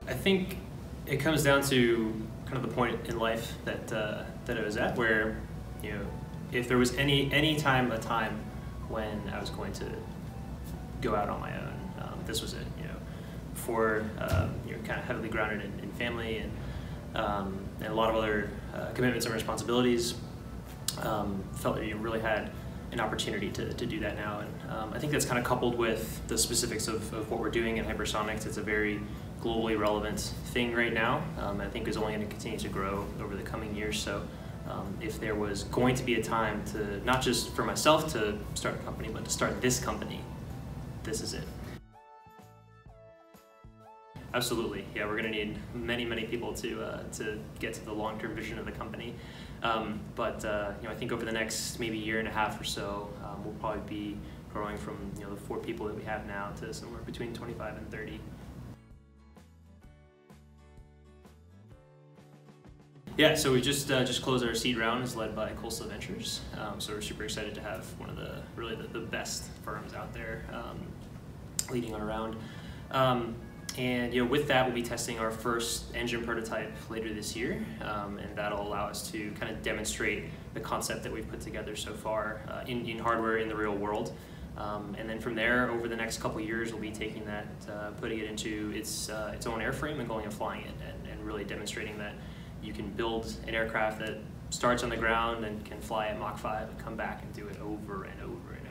I think it comes down to kind of the point in life that I was at, where, you know, if there was a time when I was going to go out on my own, this was it. You know, before you're kind of heavily grounded in family and a lot of other commitments and responsibilities. Felt that you really had an opportunity to do that now, and I think that's kind of coupled with the specifics of what we're doing in hypersonics. It's a very globally relevant thing right now. I think is only going to continue to grow over the coming years. So if there was going to be a time to, not just for myself to start a company, but to start this company, this is it. Absolutely, yeah. We're going to need many people to get to the long-term vision of the company. But you know, I think over the next maybe year and a half or so, we'll probably be growing from, you know, the 4 people that we have now to somewhere between 25 and 30. Yeah, so we just closed our seed round, is led by Coastal Ventures. So we're super excited to have one of the best firms out there leading on a round. And you know, with that, we'll be testing our first engine prototype later this year, and that'll allow us to kind of demonstrate the concept that we've put together so far in hardware in the real world. And then from there, over the next couple years, we'll be taking that, putting it into its own airframe and going and flying it, and really demonstrating that you can build an aircraft that starts on the ground and can fly at Mach 5 and come back and do it over and over and